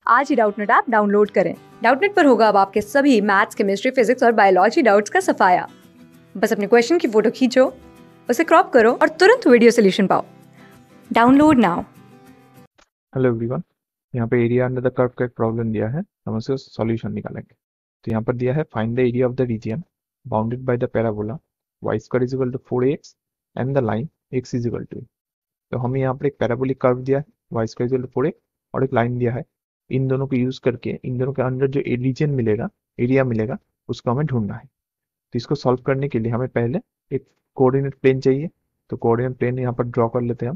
आज ही Doubtnet app download करें। डाउटनेट पर होगा अब आपके सभी मैथ्स, केमिस्ट्री, फिजिक्स और बायोलॉजी डाउट्स का सफाया। बस अपने क्वेश्चन की फोटो खींचो, उसे क्रॉप करो और तुरंत वीडियो सोल्यूशन पाओ। Download now. हेलो एवरीवन, यहाँ पे एरिया अंडर द कर्व का एक प्रॉब्लम दिया है, हम उसका सॉल्यूशन निकालेंगे। तो यहाँ पर दिया है find the area of the region bounded by the parabola y square is equal to 4x and the line x is equal to. तो हमें यहाँ पर एक पैराबोलिक कर्व दिया है y square is equal to 4x और एक line दिया है। इन दोनों को यूज करके इन दोनों के अंदर जो रीजन मिलेगा, एरिया मिलेगा, उसको हमें ढूंढना है। तो इसको सॉल्व करने के लिए हमें पहले एक कोऑर्डिनेट प्लेन चाहिए। तो कोऑर्डिनेट प्लेन यहाँ पर ड्रॉ कर लेते हैं, हम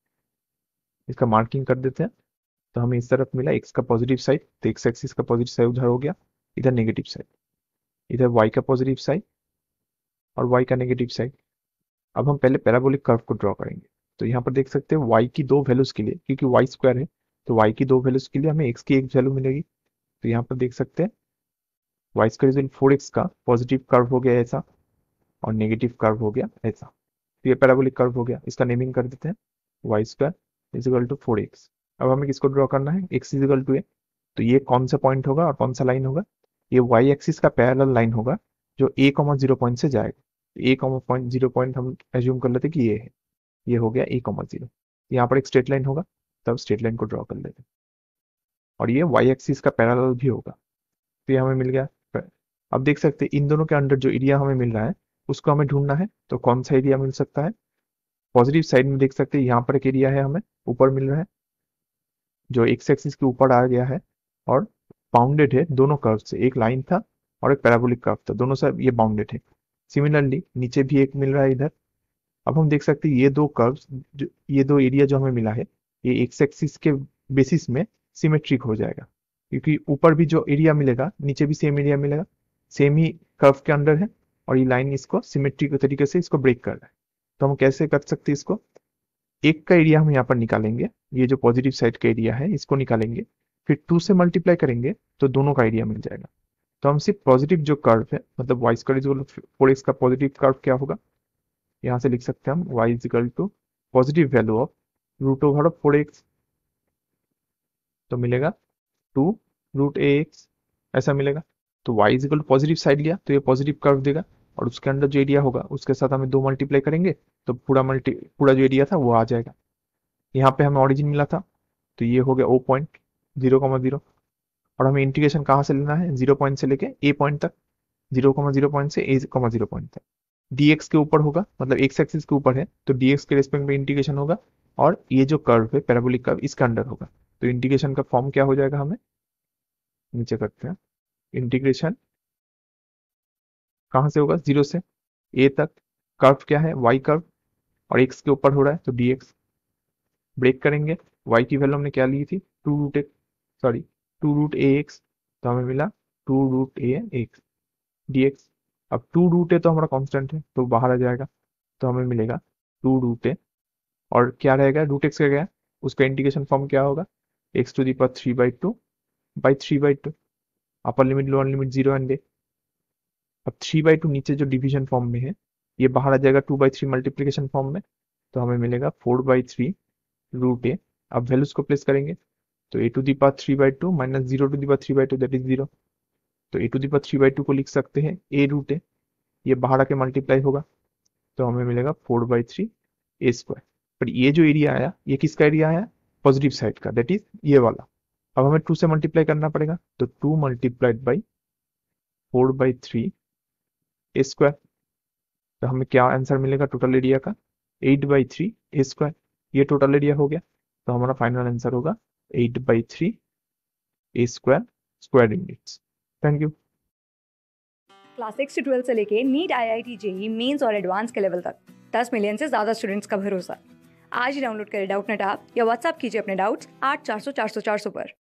इसका मार्किंग कर देते हैं। तो हमें इस तरफ मिला x का पॉजिटिव साइड, तो x एक्सिस का पॉजिटिव साइड उधर हो गया, इधर नेगेटिव साइड, इधर y का पॉजिटिव साइड और y का नेगेटिव साइड। अब हम पहले पैराबोलिक कर्व को ड्रॉ करेंगे। तो यहाँ पर देख सकते हैं y की दो वैल्यूज के लिए, क्योंकि y स्क्वायर है तो y की दो वैल्यूज के लिए हमें x की एक वैल्यू मिलेगी। तो यहाँ पर देख सकते हैं y स्क्वायर इज 4x का पॉजिटिव कर्व हो गया ऐसा और नेगेटिव कर्व हो गया ऐसा। तो ये पैराबोलिक कर्व हो गया, इसका नेमिंग कर देते हैं y square is equal to 4x। अब हमें किसको ड्रॉ करना है, x is equal to a। तो ये कौन सा पॉइंट होगा और कौन सा लाइन होगा, ये y एक्सिस का पैरेलल लाइन होगा जो a, 0 पॉइंट से जाएगा। a, 0 पॉइंट हम एज्यूम कर लेते कि ये है, ये हो गया a, 0। यहाँ पर एक स्ट्रेट लाइन होगा, तब स्ट्रेट लाइन को ड्रॉ कर लेते हैं और ये y एक्सिस का पैरेलल भी होगा। तो ये हमें मिल गया। अब देख सकते हैं इन दोनों के अंदर जो एरिया हमें मिल रहा है उसको हमें ढूंढना है। तो कौन सा एरिया मिल सकता है, पॉजिटिव साइड में देख सकते हैं यहाँ पर एक एरिया है हमें ऊपर मिल रहा है जो एक्स एक्सिस के ऊपर आ गया है और बाउंडेड है दोनों कर्व से। एक लाइन था और एक पैराबोलिक कर्व था, दोनों से ये बाउंडेड है। सिमिलरली नीचे भी एक मिल रहा है इधर। अब हम देख सकते हैं ये दो कर्व्स, ये दो एरिया जो हमें मिला है, ये एक्स एक्सिस के बेसिस में सिमेट्रिक हो जाएगा, क्योंकि ऊपर भी जो एरिया मिलेगा नीचे भी सेम एरिया मिलेगा, सेम ही कर्व के अंडर है और ये लाइन इसको सिमेट्रिक तरीके से इसको ब्रेक कर रहा है। तो हम कैसे कर सकते हैं इसको, एक का एरिया हम यहाँ पर निकालेंगे, ये जो पॉजिटिव साइड का एरिया है इसको निकालेंगे, फिर 2 से मल्टीप्लाई करेंगे तो दोनों का एरिया मिल जाएगा। तो हम सिर्फ पॉजिटिव जो कर्व है, मतलब y स्क्वायर इज 4x का पॉजिटिव कर्व क्या होगा, यहाँ से लिख सकते हैं हम y is equal to positive value of root over of 4x। तो मिलेगा 2 रूट ax, ऐसा मिलेगा। तो y is equal to positive side लिया तो ये पॉजिटिव कर्व देगा और उसके अंदर जो एरिया होगा उसके साथ हमें 2 मल्टीप्लाई करेंगे तो पूरा जो एरिया था वो आ जाएगा। यहाँ पे हमें ऑरिजिन मिला था तो ये हो गया ओ पॉइंट 0,0 और हमें इंटीग्रेशन कहाँ से लेना है, 0 पॉइंट से लेके ए पॉइंट तक, 0,0 पॉइंट से a,0 पॉइंट तक। dx के ऊपर होगा, मतलब x एक्सिस के ऊपर है तो dx के रेस्पेक्ट में इंटीग्रेशन होगा और ये जो कर्व है पैराबोलिक कर्व इसका अंडर होगा। तो इंटीग्रेशन का फॉर्म क्या हो जाएगा, हमें नीचे करते हैं। इंटीग्रेशन कहाँ से होगा, 0 से a तक। कर्व क्या है, y कर्व और x के ऊपर हो रहा है तो dx। ब्रेक करेंगे, y की वैल्यू हमने क्या ली थी, 2 रूट ए एक्स, तो हमें मिला 2 रूट ए एक्स dx। अब 2 रूट ए तो हमारा कांस्टेंट है तो बाहर आ जाएगा, तो हमें मिलेगा 2 रूट ए और क्या रहेगा, रूट एक्स का क्या है, उसका इंटीग्रेशन फॉर्म क्या होगा, x to the power 3/2 upper limit lower limit 0 and a. अब 3/2 नीचे जो डिवीजन फॉर्म में है ये बाहर आ जाएगा 2/3 मल्टीप्लीकेशन फॉर्म में, तो हमें मिलेगा 4/3 रूट ए। अब वैल्यूज को प्लेस करेंगे तो a to the power 3/2 minus 0 to the power 3/2 that is 0। तो ए टू दी पावर 3/2 को लिख सकते हैं ए रूट ए, ये बाहर आके मल्टीप्लाई होगा तो हमें मिलेगा 4/3 ए स्क्वायर। पर ये जो एरिया आया ये किसका एरिया आया, पॉजिटिव साइड का, दैट इज ये वाला। अब हमें 2 से मल्टीप्लाई करना पड़ेगा तो 2 मल्टीप्लाइड बाई 4/3 ए स्क्वायर। तो हमें क्या आंसर मिलेगा टोटल एरिया का, 8/3 ए स्क्वायर। ये टोटल एरिया हो गया, तो हमारा फाइनल आंसर होगा 8/3 a square square units. Thank you. Class 6 से 12 से लेके नीट, IIT, JEE मेंस और एडवांस के लेवल तक 10 मिलियन से ज्यादा स्टूडेंट्स का भरोसा। आज ही डाउनलोड करें डाउटनेट ऐप या व्हाट्सएप कीजिए अपने डाउट्स 8400 400 400 पर।